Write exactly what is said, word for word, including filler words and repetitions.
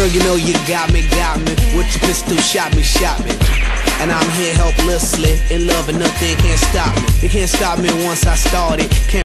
you know you got me, got me. With your pistol, shot me, shot me. And I'm here helplessly in love and nothing can't stop me. They can't stop me once I started. Can't